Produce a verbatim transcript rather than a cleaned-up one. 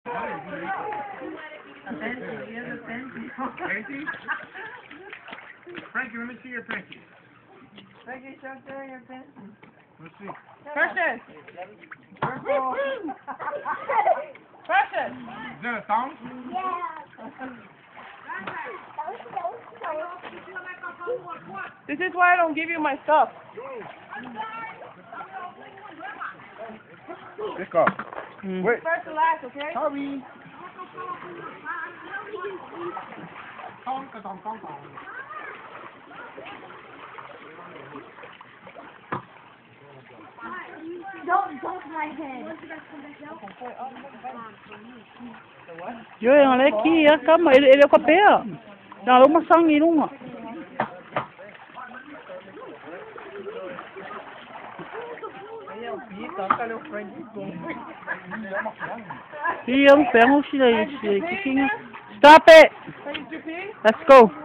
Panty? Frankie, let me see your panty. Frankie, show her your panty. Let's see. Precious! Precious! Is that a thong? This is why I don't give you my stuff. Let's go. Mm. Wait. First to last, okay? Sorry. Thong, thong, thong, thong. Don't bump my head. Yo, ang leki ya, kama ele ele kapea. Na lo masang ilunga. Iya, ang pengo sila, sila kicking. Stop it. Let's go.